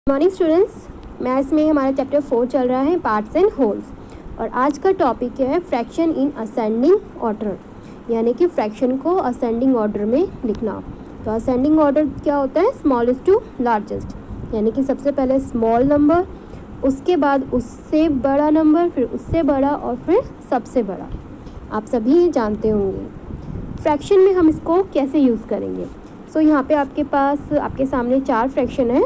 Morning students, maths में हमारा chapter 4 चल रहा है पार्ट्स एंड होल्स। और आज का टॉपिक है फ्रैक्शन इन असेंडिंग ऑर्डर, यानी कि फ्रैक्शन को असेंडिंग ऑर्डर में लिखना। तो असेंडिंग ऑर्डर क्या होता है? स्मॉलेस्ट टू लार्जेस्ट, यानी कि सबसे पहले स्मॉल नंबर, उसके बाद उससे बड़ा नंबर, फिर उससे बड़ा और फिर सबसे बड़ा। आप सभी जानते होंगे। फ्रैक्शन में हम इसको कैसे यूज़ करेंगे? सो यहाँ पे आपके सामने 4 फ्रैक्शन है,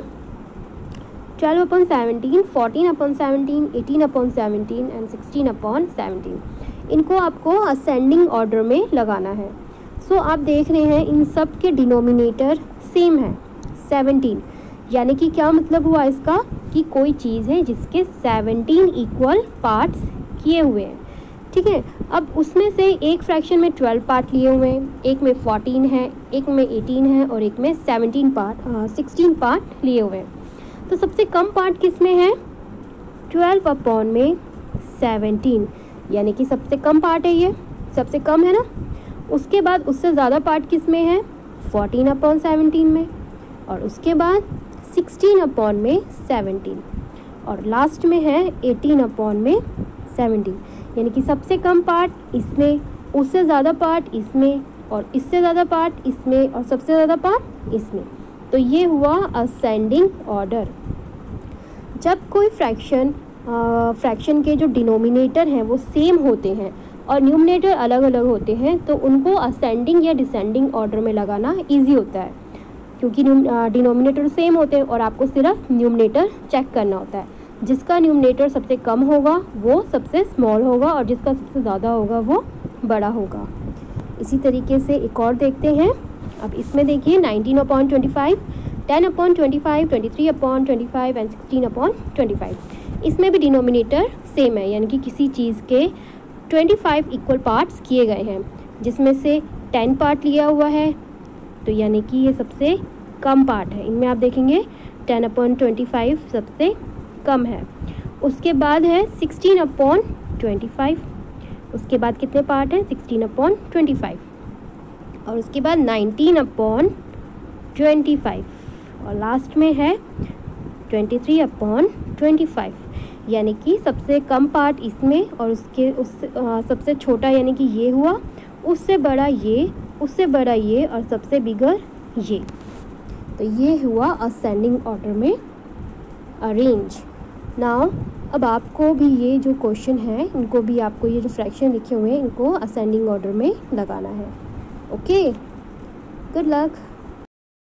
12/17, 14/17, 18/17 एंड 16/17। इनको आपको असेंडिंग ऑर्डर में लगाना है। सो आप देख रहे हैं इन सब के डिनोमिनेटर सेम है 17, यानी कि क्या मतलब हुआ इसका कि कोई चीज़ है जिसके 17 इक्वल पार्ट्स किए हुए हैं। ठीक है, अब उसमें से एक फ्रैक्शन में 12 पार्ट लिए हुए हैं, एक में 14 है, एक में 18 है और एक में 16 पार्ट लिए हुए हैं। तो सबसे कम पार्ट किस में है? 12/17, यानी कि सबसे कम पार्ट है, ये सबसे कम है ना। उसके बाद उससे ज़्यादा पार्ट किस में है? 14/17 में, और उसके बाद 16/17 और लास्ट में है 18/17, यानी कि सबसे कम पार्ट इसमें, उससे ज़्यादा पार्ट इसमें, और इससे ज़्यादा पार्ट इसमें, और सबसे ज़्यादा पार्ट इसमें। तो ये हुआ असेंडिंग ऑर्डर। जब कोई फ्रैक्शन के जो डिनोमिनेटर हैं वो सेम होते हैं और न्यूमरेटर अलग अलग होते हैं, तो उनको असेंडिंग या डिसेंडिंग ऑर्डर में लगाना इजी होता है, क्योंकि डिनोमिनेटर सेम होते हैं और आपको सिर्फ न्यूमरेटर चेक करना होता है। जिसका न्यूमरेटर सबसे कम होगा वो सबसे स्मॉल होगा और जिसका सबसे ज़्यादा होगा वो बड़ा होगा। इसी तरीके से एक और देखते हैं। अब इसमें देखिए 19/25, 10/25, 23/25 एंड 16/25। इसमें भी डिनोमिनेटर सेम है, यानी कि किसी चीज़ के 25 इक्वल पार्ट्स किए गए हैं, जिसमें से 10 पार्ट लिया हुआ है, तो यानी कि ये सबसे कम पार्ट है। इनमें आप देखेंगे 10/25 सबसे कम है। उसके बाद है 16/25, उसके बाद कितने पार्ट हैं? 16/25, और उसके बाद 19/25 और लास्ट में है 23/25, यानी कि सबसे कम पार्ट इसमें और सबसे छोटा यानी कि ये हुआ, उससे बड़ा ये, उससे बड़ा ये और सबसे बिगर ये। तो ये हुआ असेंडिंग ऑर्डर में अरेंज। नाउ अब आपको भी ये जो क्वेश्चन है, इनको भी आपको ये जो फ्रैक्शन लिखे हुए हैं इनको असेंडिंग ऑर्डर में लगाना है। Okay, good luck.